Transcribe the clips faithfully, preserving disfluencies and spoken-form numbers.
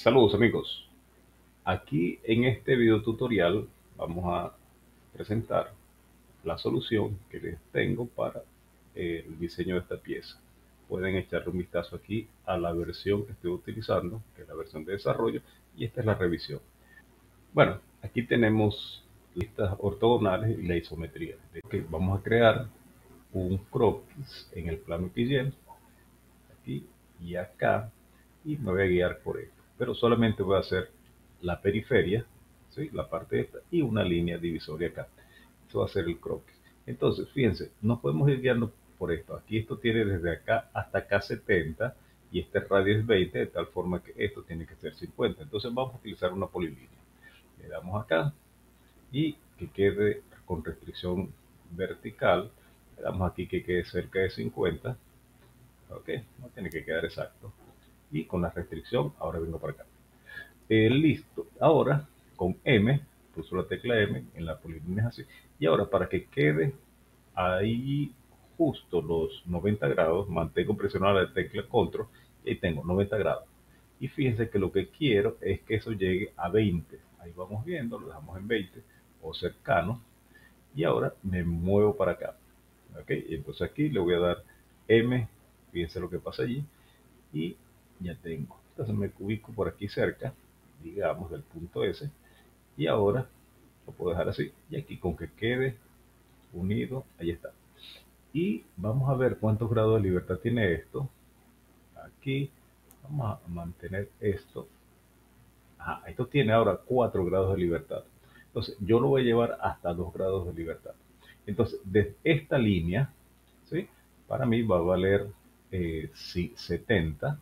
Saludos amigos, aquí en este video tutorial vamos a presentar la solución que les tengo para el diseño de esta pieza. Pueden echarle un vistazo aquí a la versión que estoy utilizando, que es la versión de desarrollo, y esta es la revisión. Bueno, aquí tenemos listas ortogonales y la isometría. Okay, vamos a crear un croquis en el plano X Y, aquí y acá, y me voy a guiar por esto. Pero solamente voy a hacer la periferia, ¿sí? La parte esta, y una línea divisoria acá. Eso va a ser el croquis. Entonces, fíjense, nos podemos ir guiando por esto. Aquí esto tiene desde acá hasta acá setenta, y este radio es veinte, de tal forma que esto tiene que ser cincuenta. Entonces vamos a utilizar una polilínea. Le damos acá, y que quede con restricción vertical. Le damos aquí que quede cerca de cincuenta. Ok, no tiene que quedar exacto. Y con la restricción, ahora vengo para acá. Eh, listo. Ahora, con M, puso la tecla M en la polilínea es así. Y ahora, para que quede ahí justo los noventa grados, mantengo presionada la tecla Control y ahí tengo noventa grados. Y fíjense que lo que quiero es que eso llegue a veinte. Ahí vamos viendo, lo dejamos en veinte o cercano. Y ahora me muevo para acá. Ok, y entonces aquí le voy a dar M, fíjense lo que pasa allí, y ya tengo. Entonces me ubico por aquí cerca, digamos, del punto S, y ahora lo puedo dejar así, y aquí con que quede unido, ahí está. Y vamos a ver cuántos grados de libertad tiene esto. Aquí vamos a mantener esto. Ajá, esto tiene ahora cuatro grados de libertad. Entonces yo lo voy a llevar hasta dos grados de libertad. Entonces, de esta línea, ¿sí? Para mí va a valer eh, sí, setenta.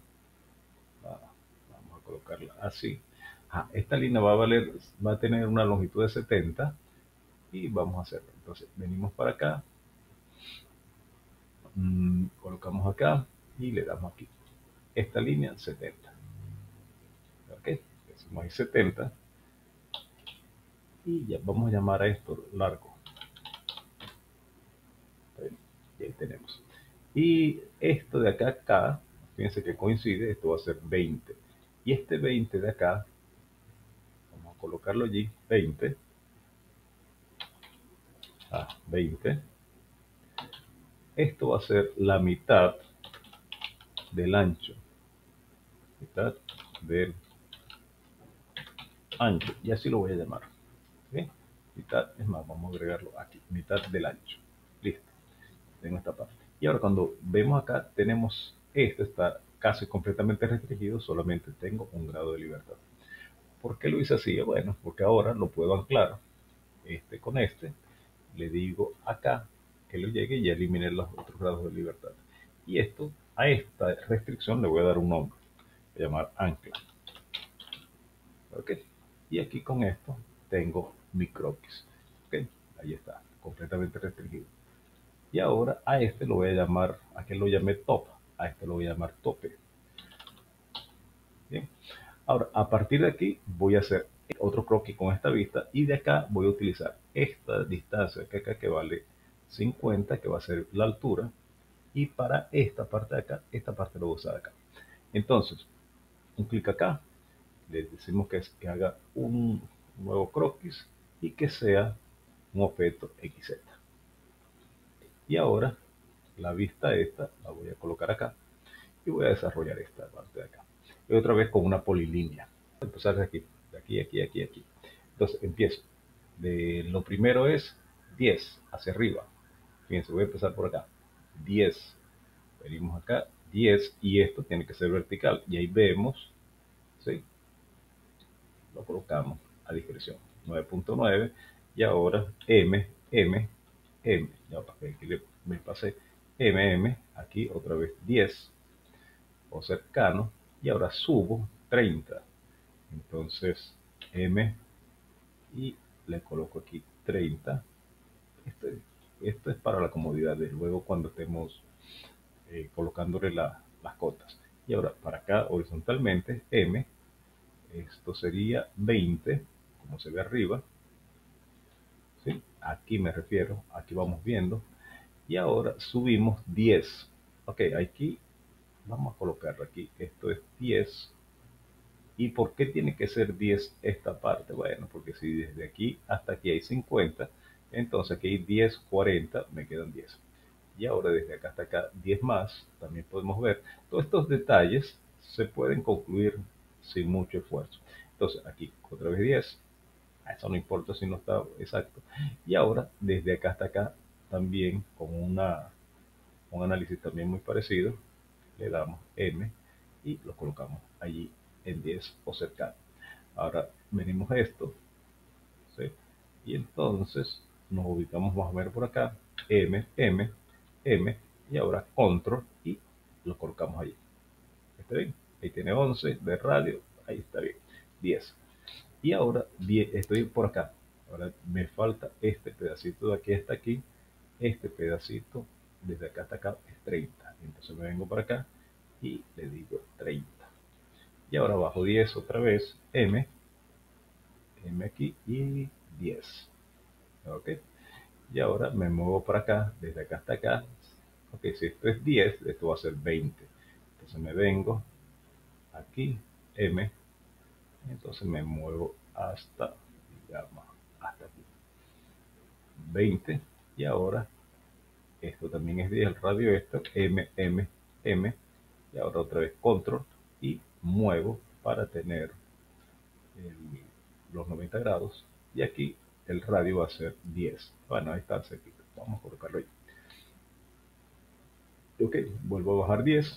Vamos a colocarla así. Ajá, esta línea va a valer, va a tener una longitud de setenta, y vamos a hacerlo. Entonces, venimos para acá, mmm, colocamos acá y le damos aquí. Esta línea setenta. Ok, decimos ahí setenta, y ya vamos a llamar a esto largo. Y ahí tenemos. Y esto de acá a acá, fíjense que coincide, esto va a ser veinte. Y este veinte de acá, vamos a colocarlo allí, veinte. Ah, veinte. Esto va a ser la mitad del ancho. Mitad del ancho. Y así lo voy a llamar. ¿Sí? Mitad, es más, vamos a agregarlo aquí. Mitad del ancho. Listo. Tengo esta parte. Y ahora cuando vemos acá, tenemos, esto está casi completamente restringido, solamente tengo un grado de libertad. ¿Por qué lo hice así? Bueno, porque ahora lo puedo anclar este con este. Le digo acá que lo llegue y elimine los otros grados de libertad. Y esto, a esta restricción le voy a dar un nombre. Voy a llamar ancla. Ok. Y aquí con esto tengo mi croquis. Ok. Ahí está, completamente restringido. Y ahora a este lo voy a llamar, a que lo llame top. A este lo voy a llamar tope. Bien. Ahora, a partir de aquí voy a hacer otro croquis con esta vista, y de acá voy a utilizar esta distancia que acá que vale cincuenta, que va a ser la altura, y para esta parte de acá, esta parte lo voy a usar acá. Entonces, un clic acá, le decimos que, es, que haga un nuevo croquis y que sea un objeto X Z. Y ahora la vista esta la voy a colocar acá y voy a desarrollar esta parte de acá. Y otra vez con una polilínea. Voy a empezar de aquí, de aquí, aquí, aquí, aquí. Entonces empiezo. De, lo primero es diez hacia arriba. Fíjense, voy a empezar por acá. diez. Venimos acá, diez, y esto tiene que ser vertical. Y ahí vemos, ¿sí? Lo colocamos a discreción. nueve punto nueve. Y ahora M, M, M. Ya aquí le, me pasé. M, M. Aquí otra vez diez o cercano. Y ahora subo treinta. Entonces M, y le coloco aquí treinta. Esto, esto es para la comodidad de luego cuando estemos eh, colocándole la, las cotas. Y ahora para acá horizontalmente M, esto sería veinte, como se ve arriba. ¿Sí? Aquí me refiero, aquí vamos viendo. Y ahora subimos diez. Ok, aquí vamos a colocarlo aquí. Esto es diez. ¿Y por qué tiene que ser diez esta parte? Bueno, porque si desde aquí hasta aquí hay cincuenta, entonces aquí hay diez, cuarenta, me quedan diez. Y ahora desde acá hasta acá diez más, también podemos ver, todos estos detalles se pueden concluir sin mucho esfuerzo. Entonces aquí otra vez diez, eso no importa si no está exacto. Y ahora desde acá hasta acá también con una, un análisis también muy parecido, le damos M y lo colocamos allí en diez o cercano. Ahora venimos a esto, ¿sí? Y entonces nos ubicamos más o menos por acá, M, M, M, y ahora control y lo colocamos allí. ¿Está bien? Ahí tiene once de radio, ahí está bien, diez. Y ahora estoy por acá. Ahora me falta este pedacito de aquí hasta aquí. Este pedacito desde acá hasta acá es treinta. Entonces me vengo para acá y le digo treinta. Y ahora bajo diez otra vez, M, M aquí y diez. ¿Ok? Y ahora me muevo para acá, desde acá hasta acá. Ok, si esto es diez, esto va a ser veinte. Entonces me vengo aquí, M, entonces me muevo hasta, digamos, hasta aquí. veinte. Y ahora esto también es diez, el radio esto, M, M, M. Y ahora otra vez control y muevo para tener el, los noventa grados. Y aquí el radio va a ser diez. Bueno, ahí está cerquita. Vamos a colocarlo ahí. Ok, vuelvo a bajar diez.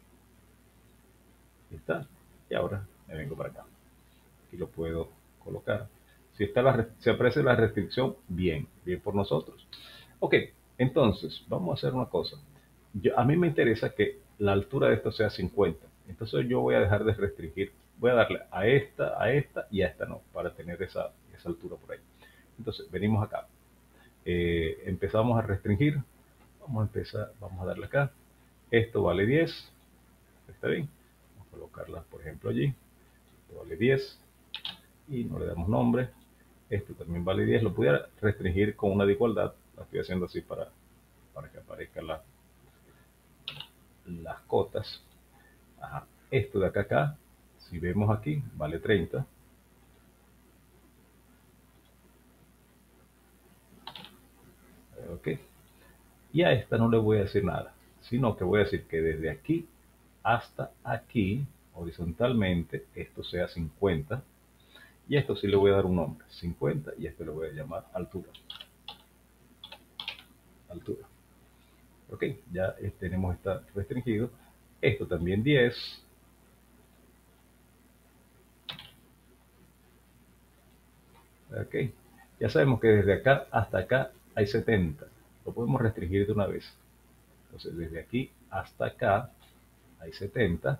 Ahí está. Y ahora me vengo para acá. Aquí lo puedo colocar. Si está la, se aprecia la restricción, bien, bien por nosotros. Ok, entonces vamos a hacer una cosa. Yo, a mí me interesa que la altura de esto sea cincuenta. Entonces yo voy a dejar de restringir. Voy a darle a esta, a esta y a esta no, para tener esa, esa altura por ahí. Entonces venimos acá. Eh, empezamos a restringir. Vamos a empezar, vamos a darle acá. Esto vale diez. Está bien. Vamos a colocarla, por ejemplo, allí. Esto vale diez. Y no le damos nombre. Esto también vale diez. Lo pudiera restringir con una de igualdad. Lo estoy haciendo así para, para que aparezcan la, las cotas. Ajá. Esto de acá a acá, si vemos aquí, vale treinta. Ok. Y a esta no le voy a decir nada, sino que voy a decir que desde aquí hasta aquí, horizontalmente, esto sea cincuenta. Y esto sí le voy a dar un nombre, cincuenta, y esto le voy a llamar altura. Altura. Ok, ya tenemos esta restringido. Esto también diez. Ok, ya sabemos que desde acá hasta acá hay setenta. Lo podemos restringir de una vez. Entonces, desde aquí hasta acá hay setenta.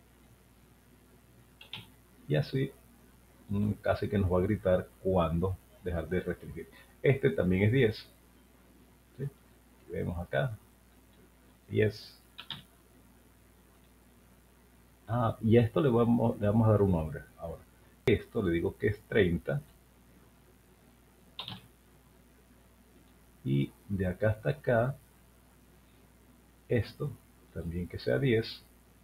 Y así mm, casi que nos va a gritar cuando dejar de restringir. Este también es diez. ¿Sí? Vemos acá, diez. Ah, y a esto le vamos, le vamos a dar un nombre ahora. Esto le digo que es treinta. Y de acá hasta acá, esto también que sea diez.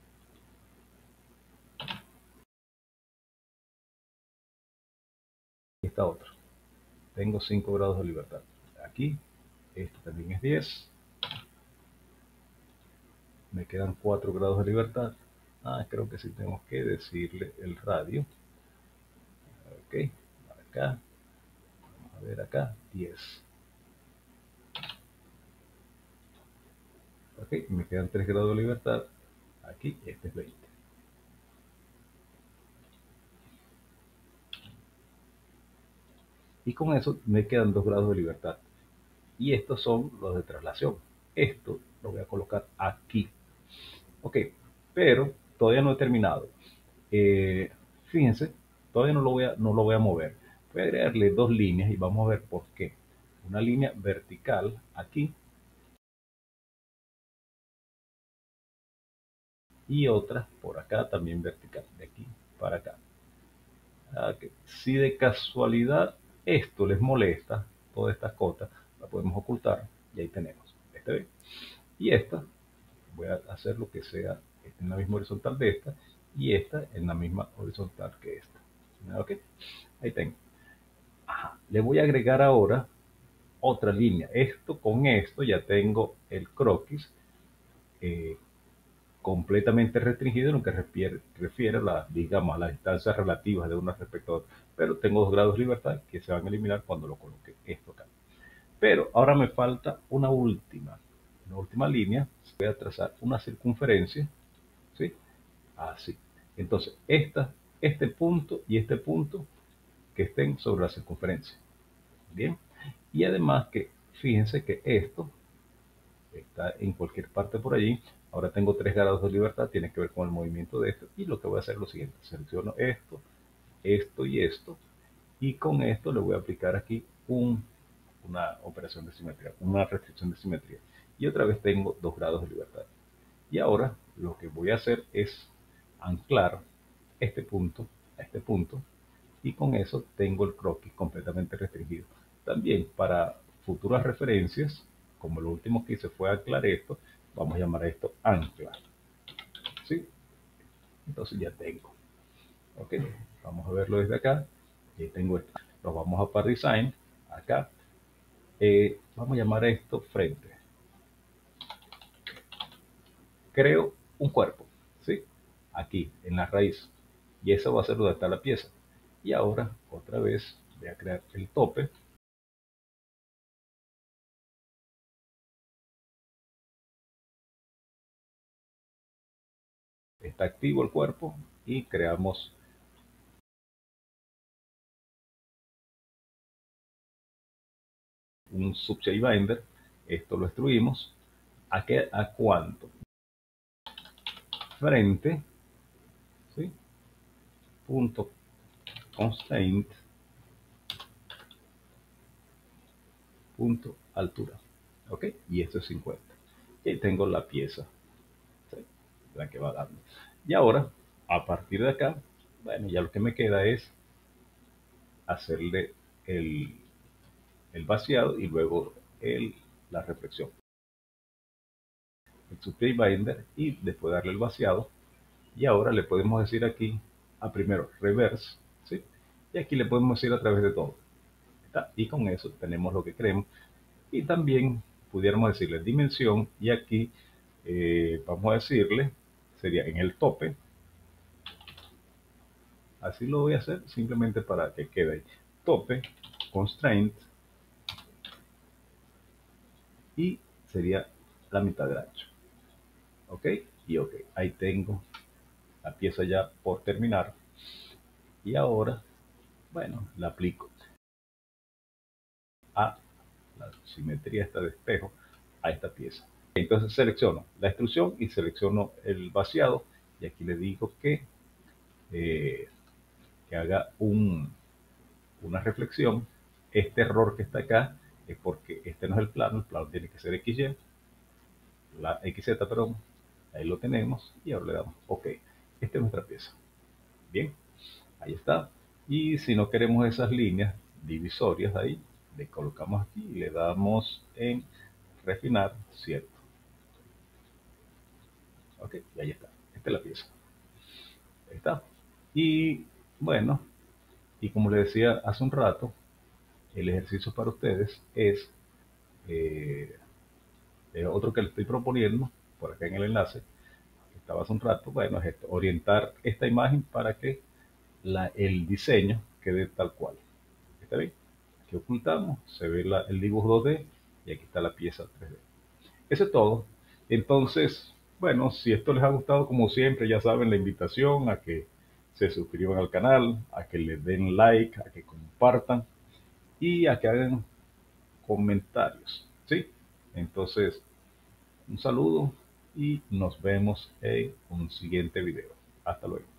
Y esta otra. Tengo cinco grados de libertad. Aquí, esto también es diez. Me quedan cuatro grados de libertad. Ah, creo que sí tenemos que decirle el radio. Ok, acá. Vamos a ver acá, diez. Ok, me quedan tres grados de libertad. Aquí, este es veinte. Y con eso me quedan dos grados de libertad. Y estos son los de traslación. Esto lo voy a colocar aquí. Ok, pero todavía no he terminado. Eh, fíjense, todavía no lo, voy a, no lo voy a mover. Voy a agregarle dos líneas y vamos a ver por qué. Una línea vertical aquí y otra por acá también vertical, de aquí para acá. Okay. Si de casualidad esto les molesta, todas estas cotas, la podemos ocultar y ahí tenemos. ¿Está bien? Y esta, voy a hacer lo que sea en la misma horizontal de esta y esta en la misma horizontal que esta. Ok, ahí tengo. Ajá. Le voy a agregar ahora otra línea. Esto con esto ya tengo el croquis eh, completamente restringido en lo que refiere, refiere a la, digamos, a las distancias relativas de una respecto a otra. Pero tengo dos grados de libertad que se van a eliminar cuando lo coloque esto acá. Pero ahora me falta una última, una última línea. Voy a trazar una circunferencia, ¿sí? Así. Entonces, esta, este punto y este punto que estén sobre la circunferencia. Bien. Y además que, fíjense que esto está en cualquier parte por allí. Ahora tengo tres grados de libertad, tiene que ver con el movimiento de esto. Y lo que voy a hacer es lo siguiente. Selecciono esto, esto y esto. Y con esto le voy a aplicar aquí un, una operación de simetría, una restricción de simetría. Y otra vez tengo dos grados de libertad. Y ahora lo que voy a hacer es anclar este punto a este punto. Y con eso tengo el croquis completamente restringido. También para futuras referencias, como lo último que hice fue anclar esto, vamos a llamar a esto ancla. ¿Sí? Entonces ya tengo. Ok, vamos a verlo desde acá. Y tengo esto. Lo vamos a para design. Acá. Eh, vamos a llamar a esto frente. Creo un cuerpo. ¿Sí? Aquí, en la raíz. Y eso va a ser donde está la pieza. Y ahora, otra vez, voy a crear el tope. Está activo el cuerpo y creamos un subshape binder. Esto lo extruimos. ¿A qué? ¿A cuánto? Frente, ¿sí? Punto constraint, punto altura. ¿Ok? Y esto es cincuenta. Y ahí tengo la pieza, ¿sí? La que va dando. Y ahora, a partir de acá, bueno, ya lo que me queda es hacerle el, el vaciado y luego el, la reflexión. El subshape binder y después darle el vaciado. Y ahora le podemos decir aquí a primero reverse, ¿sí? Y aquí le podemos decir a través de todo. ¿Está? Y con eso tenemos lo que queremos. Y también pudiéramos decirle dimensión y aquí eh, vamos a decirle, sería en el tope. Así lo voy a hacer simplemente para que quede ahí. Tope, constraint y sería la mitad de ancho. ¿Ok? Y ok, ahí tengo la pieza ya por terminar. Y ahora, bueno, la aplico a la simetría esta de espejo a esta pieza. Entonces selecciono la extrusión y selecciono el vaciado y aquí le digo que, eh, que haga un, una reflexión. Este error que está acá es porque este no es el plano, el plano tiene que ser X Y, la X Z, perdón, ahí lo tenemos y ahora le damos OK. Esta es nuestra pieza. Bien, ahí está. Y si no queremos esas líneas divisorias ahí, le colocamos aquí y le damos en refinar, cierto. Ok, y ahí está. Esta es la pieza. Ahí está. Y bueno, y como les decía hace un rato, el ejercicio para ustedes es eh, eh, otro que les estoy proponiendo por acá en el enlace, que estaba hace un rato. Bueno, es esto, orientar esta imagen para que la, el diseño quede tal cual. ¿Está bien? Aquí ocultamos, se ve la, el dibujo dos D y aquí está la pieza tres D. Eso es todo. Entonces, bueno, si esto les ha gustado, como siempre, ya saben la invitación a que se suscriban al canal, a que le den like, a que compartan y a que hagan comentarios, ¿sí? Entonces, un saludo y nos vemos en un siguiente video. Hasta luego.